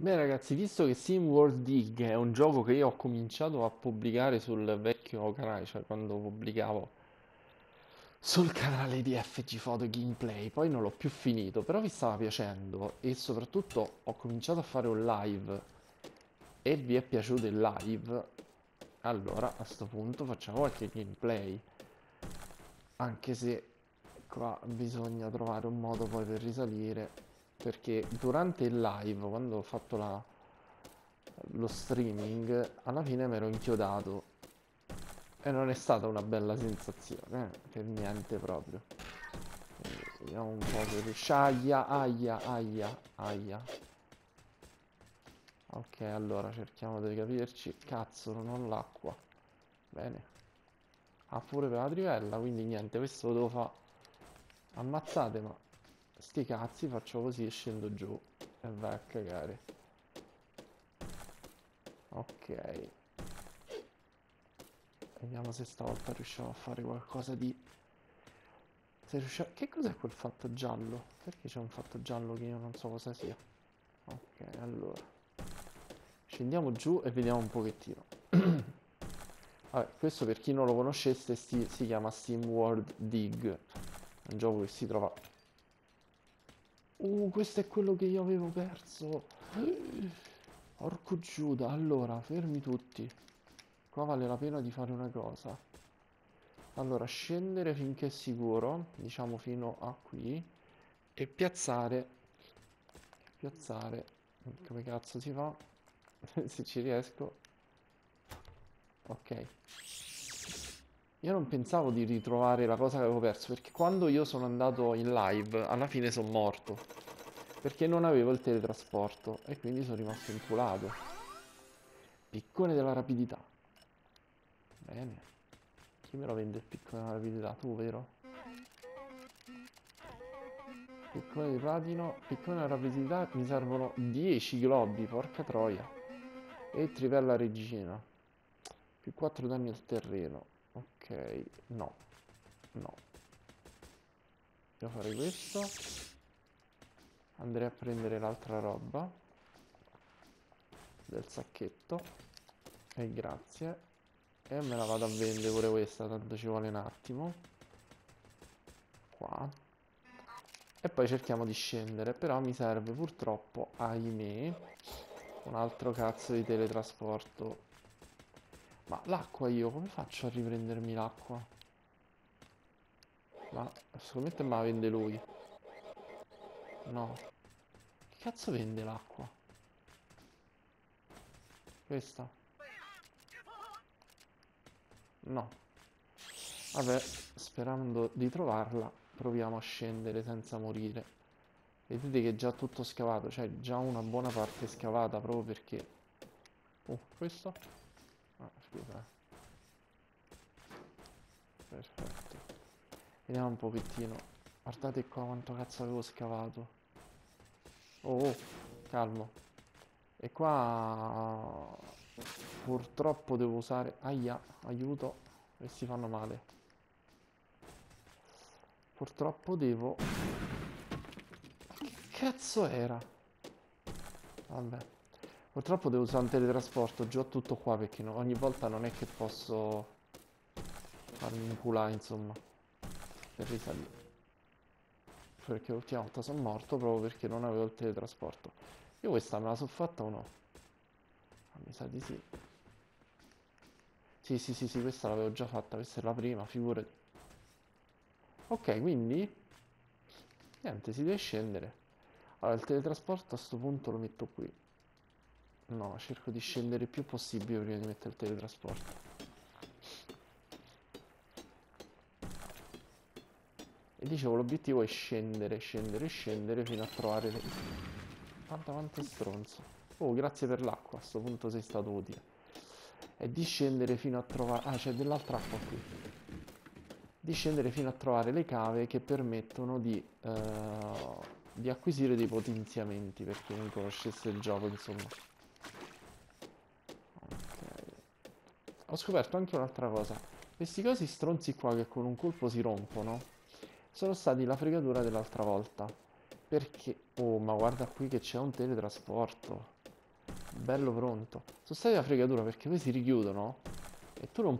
Beh ragazzi, visto che SimWorld Dig è un gioco che io ho cominciato a pubblicare sul vecchio canale, cioè quando pubblicavo sul canale di FG Photo Gameplay, poi non l'ho più finito, però mi stava piacendo e soprattutto ho cominciato a fare un live e vi è piaciuto il live, allora a sto punto facciamo qualche gameplay, anche se qua bisogna trovare un modo poi per risalire, perché durante il live, quando ho fatto lo streaming, alla fine mi ero inchiodato e non è stata una bella sensazione, per niente proprio. Vediamo un po' se riesce. Aia, aia, aia, aia. Ok, allora cerchiamo di capirci. Cazzo, non ho l'acqua. Bene. Ha pure per la trivella, quindi niente, questo lo devo fare. Ammazzate, ma sti cazzi, faccio così e scendo giù. E vai a cagare. Ok. Vediamo se stavolta riusciamo a fare qualcosa di... Che cos'è quel fatto giallo? Perché c'è un fatto giallo che io non so cosa sia? Ok, allora. Scendiamo giù e vediamo un pochettino. Vabbè, questo per chi non lo conoscesse si chiama SteamWorld Dig. È un gioco che si trova... questo è quello che io avevo perso. Porco Giuda. Allora, fermi tutti. Qua vale la pena di fare una cosa. Allora, scendere finché è sicuro, diciamo fino a qui, e piazzare, come cazzo si fa? Se ci riesco, ok. Io non pensavo di ritrovare la cosa che avevo perso, perché quando io sono andato in live, alla fine sono morto, perché non avevo il teletrasporto, e quindi sono rimasto inculato. Piccone della rapidità. Bene. Chi me lo vende il piccone della rapidità? Tu, vero? Piccone di platino, piccone della rapidità, mi servono 10 globi, porca troia. E trivella regina. Più 4 danni al terreno. Ok, no, no. Devo fare questo. Andrei a prendere l'altra roba del sacchetto. E grazie. E me la vado a vendere pure questa, tanto ci vuole un attimo. Qua. E poi cerchiamo di scendere. Però mi serve purtroppo, ahimè, un altro cazzo di teletrasporto. Ma l'acqua io, come faccio a riprendermi l'acqua? Ma scommetto me la vende lui. No. Che cazzo vende l'acqua? Questa? No. Vabbè, sperando di trovarla, proviamo a scendere senza morire. Vedete che è già tutto scavato, cioè già una buona parte scavata proprio perché... questo? Ah, scusa. Perfetto. Vediamo un pochettino. Guardate qua quanto cazzo avevo scavato. Oh, calmo. E qua purtroppo devo usare... Aia, aiuto, questi fanno male. Purtroppo devo... Che cazzo era? Vabbè. Purtroppo devo usare un teletrasporto giù a tutto qua perché ogni volta non è che posso farmi inculare, insomma, per risalire. Perché l'ultima volta sono morto proprio perché non avevo il teletrasporto. Io questa me la sono fatta o no? Ah, mi sa di sì. Sì, sì, sì, sì, questa l'avevo già fatta, questa è la prima, figurati. Ok, quindi niente, si deve scendere. Allora, il teletrasporto a sto punto lo metto qui. No, cerco di scendere il più possibile prima di mettere il teletrasporto. E dicevo, l'obiettivo è scendere, scendere, scendere fino a trovare... Guarda quanto è stronzo. Oh, grazie per l'acqua, a sto punto sei stato utile. È di scendere fino a trovare... Ah, c'è dell'altra acqua qui. Di scendere fino a trovare le cave che permettono di acquisire dei potenziamenti, per chi non conoscesse il gioco, insomma. Ok. Ho scoperto anche un'altra cosa. Questi cosi stronzi qua che con un colpo si rompono sono stati la fregatura dell'altra volta. Perché... Oh, ma guarda qui che c'è un teletrasporto. bello pronto. Sono stati la fregatura perché poi si richiudono e tu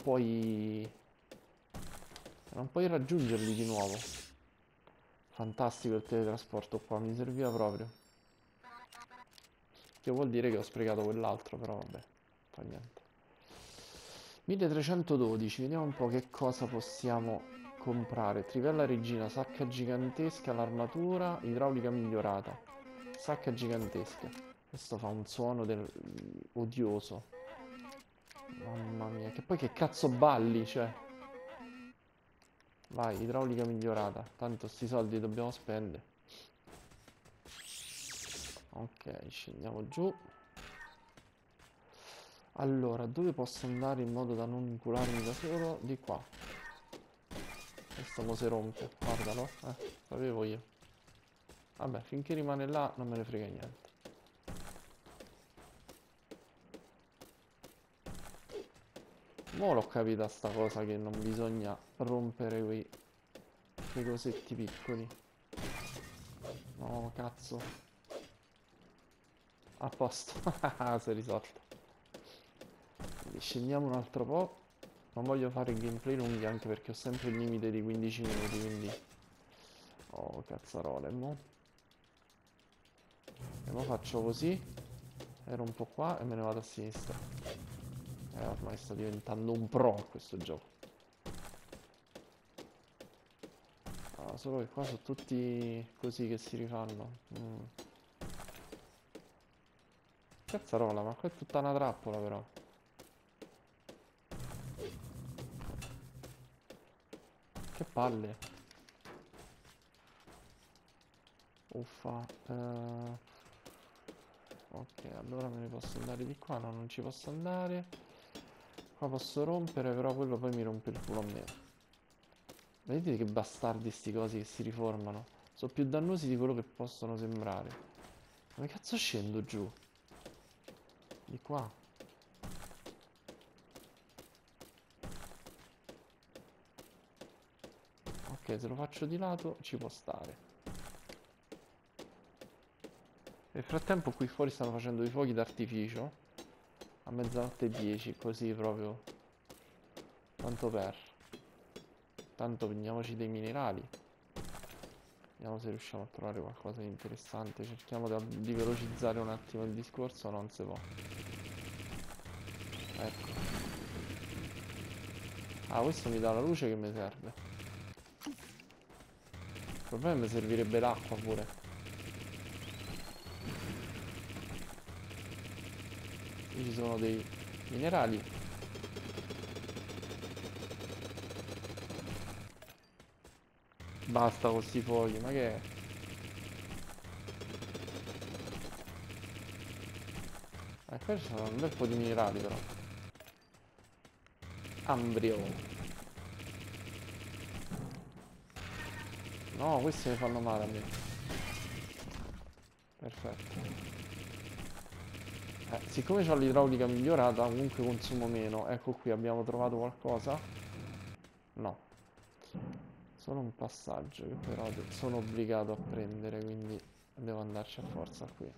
non puoi raggiungerli di nuovo. Fantastico il teletrasporto qua, mi serviva proprio. Che vuol dire che ho sprecato quell'altro, però vabbè, fa niente. 1312, vediamo un po' che cosa possiamo comprare. Trivella regina, sacca gigantesca, l'armatura, idraulica migliorata. Sacca gigantesca. Questo fa un suono odioso. Mamma mia, che poi che cazzo balli, cioè. Vai, idraulica migliorata. Tanto sti soldi dobbiamo spendere. Ok, scendiamo giù. Allora, dove posso andare in modo da non incularmi da solo? Di qua. Questo mo si rompe, guardalo. Sapevo io. Vabbè, finché rimane là non me ne frega niente. Mo l'ho capita sta cosa che non bisogna rompere quei cosetti piccoli. No, cazzo. A posto. Si è risolto. Quindi scendiamo un altro po'. Non voglio fare gameplay lunghi anche perché ho sempre il limite di 15 minuti, quindi... Oh, cazzarole, mo. E mo faccio così. Ero un po' qua e me ne vado a sinistra. Ormai sto diventando un pro a questo gioco. Ah, solo che qua sono tutti così che si rifanno. Cazzarola, ma qua è tutta una trappola però. Che palle. Uffa. Ok, allora me ne posso andare di qua. No, non ci posso andare. Qua posso rompere, però quello poi mi rompe il culo a me. Vedete che bastardi sti cosi che si riformano. Sono più dannosi di quello che possono sembrare. Come cazzo scendo giù? Di qua. Ok, se lo faccio di lato ci può stare. Nel frattempo qui fuori stanno facendo i fuochi d'artificio. A mezzanotte e 10, così proprio. Tanto per. Tanto prendiamoci dei minerali. Vediamo se riusciamo a trovare qualcosa di interessante. Cerchiamo di velocizzare un attimo il discorso, non si può. Ecco. Ah, questo mi dà la luce che mi serve. Il problema è che mi servirebbe l'acqua pure. Qui ci sono dei minerali. Basta con sti fuochi, ma che è? Qua ci sono un bel po' di minerali però. Ambrio. No, questi mi fanno male a me. Perfetto. Siccome ho l'idraulica migliorata, comunque consumo meno. Ecco qui, abbiamo trovato qualcosa? No. Solo un passaggio che però sono obbligato a prendere, quindi devo andarci a forza qui.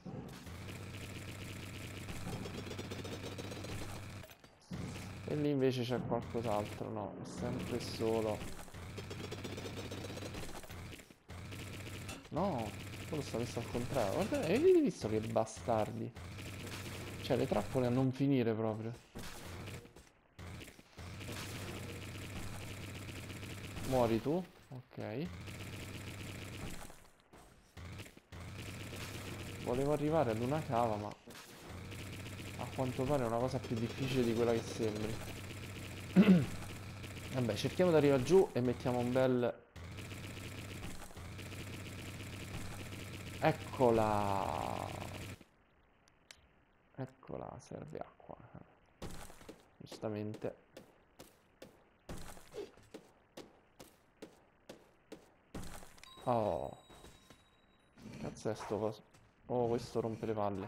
E lì invece c'è qualcos'altro, no, è sempre solo... No, quello sta messo al contrario. Guarda, avete visto che bastardi? Cioè, le trappole a non finire proprio. Muori tu, ok. Volevo arrivare ad una cava, ma a quanto pare è una cosa più difficile di quella che sembri. Vabbè, cerchiamo di arrivare giù e mettiamo un bel... Eccola! Eccola, serve acqua. Giustamente. Oh, cazzo è sto coso? Oh, questo rompe le palle.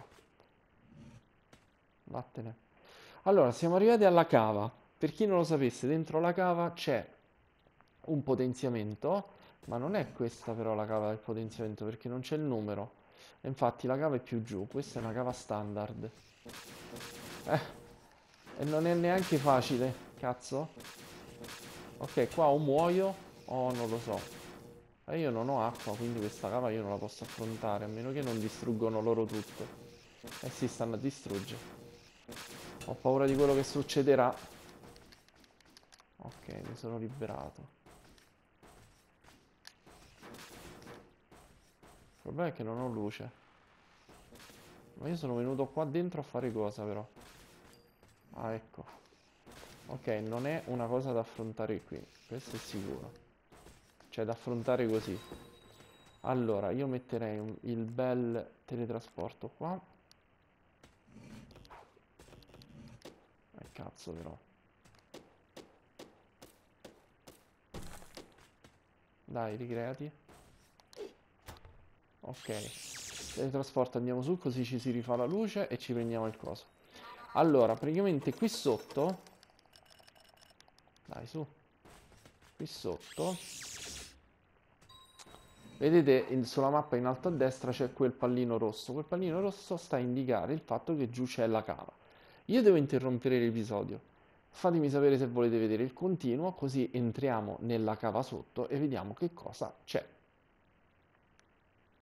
Vattene. Allora, siamo arrivati alla cava. Per chi non lo sapesse, dentro la cava c'è un potenziamento, ma non è questa però la cava del potenziamento perché non c'è il numero. E infatti la cava è più giù, questa è una cava standard. Eh, e non è neanche facile, cazzo. Ok, qua o muoio o non lo so. E io non ho acqua, quindi questa cava io non la posso affrontare, a meno che non distruggono loro tutto. Eh sì, stanno a distruggere. Ho paura di quello che succederà. Ok, mi sono liberato. Il problema è che non ho luce. Ma io sono venuto qua dentro a fare cosa però? Ah, ecco. Ok, non è una cosa da affrontare qui, questo è sicuro. Cioè, da affrontare così. Allora, io metterei il bel teletrasporto qua. Cazzo però. Dai, ricreati. Ok. Teletrasporto, andiamo su, così ci si rifà la luce e ci prendiamo il coso. Allora, praticamente qui sotto. Dai, su. Qui sotto. Vedete sulla mappa in alto a destra c'è quel pallino rosso. Quel pallino rosso sta a indicare il fatto che giù c'è la cava. Io devo interrompere l'episodio. Fatemi sapere se volete vedere il continuo, così entriamo nella cava sotto e vediamo che cosa c'è.